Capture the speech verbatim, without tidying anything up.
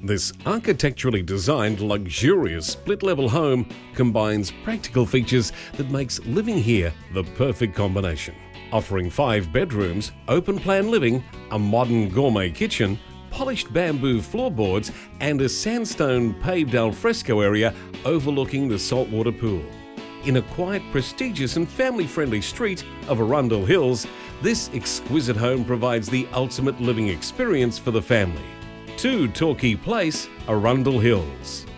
This architecturally designed, luxurious split-level home combines practical features that makes living here the perfect combination. Offering five bedrooms, open-plan living, a modern gourmet kitchen, polished bamboo floorboards and a sandstone paved alfresco area overlooking the saltwater pool. In a quiet, prestigious and family-friendly street of Arundel Hills, this exquisite home provides the ultimate living experience for the family. two Torquay Place, Arundel Hills.